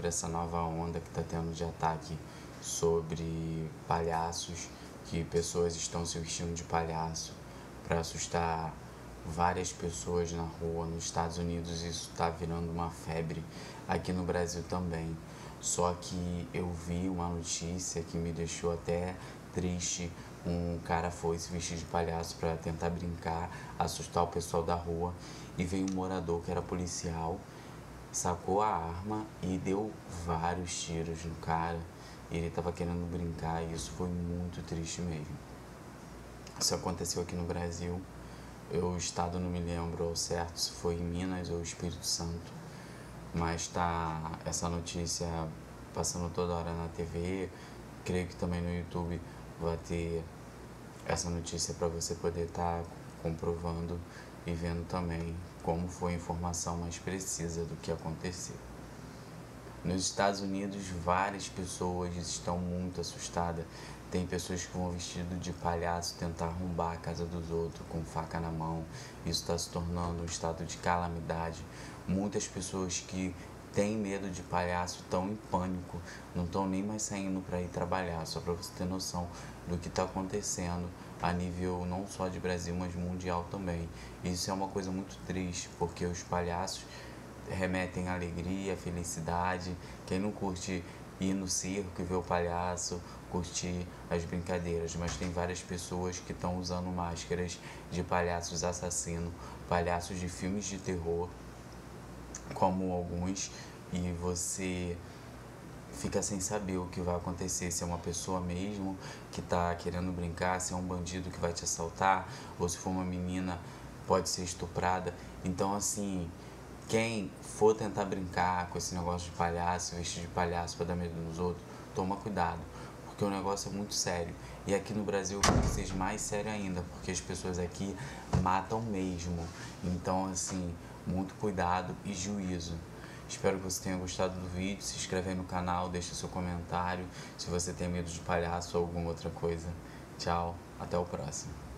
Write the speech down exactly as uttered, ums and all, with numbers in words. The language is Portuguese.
sobre essa nova onda que está tendo de ataque sobre palhaços, que pessoas estão se vestindo de palhaço para assustar várias pessoas na rua. Nos Estados Unidos isso está virando uma febre, aqui no Brasil também. Só que eu vi uma notícia que me deixou até triste. Um cara foi se vestir de palhaço para tentar brincar, assustar o pessoal da rua, e veio um morador que era policial, sacou a arma e deu vários tiros no cara. Ele estava querendo brincar e isso foi muito triste mesmo. Isso aconteceu aqui no Brasil. Eu, o estado não me lembro ao certo se foi em Minas ou Espírito Santo, mas tá essa notícia passando toda hora na T V. Creio que também no YouTube vai ter essa notícia para você poder estar tá comprovando e vendo também como foi a informação mais precisa do que aconteceu. Nos Estados Unidos, várias pessoas estão muito assustadas. Tem pessoas que vão vestido de palhaço tentar arrombar a casa dos outros com faca na mão. Isso está se tornando um estado de calamidade. Muitas pessoas que têm medo de palhaço estão em pânico, não estão nem mais saindo para ir trabalhar, só para você ter noção do que está acontecendo a nível não só de Brasil, mas mundial também. Isso é uma coisa muito triste, porque os palhaços remetem alegria, felicidade. Quem não curte ir no circo e ver o palhaço, curtir as brincadeiras, mas tem várias pessoas que estão usando máscaras de palhaços assassinos, palhaços de filmes de terror, como alguns, e você fica sem saber o que vai acontecer, se é uma pessoa mesmo que está querendo brincar, se é um bandido que vai te assaltar, ou se for uma menina, pode ser estuprada. Então, assim, quem for tentar brincar com esse negócio de palhaço, vestir de palhaço para dar medo nos outros, toma cuidado, porque o negócio é muito sério. E aqui no Brasil vai ser mais sério ainda, porque as pessoas aqui matam mesmo. Então, assim, muito cuidado e juízo. Espero que você tenha gostado do vídeo. Se inscreve aí no canal, deixa seu comentário se você tem medo de palhaço ou alguma outra coisa. Tchau, até o próximo.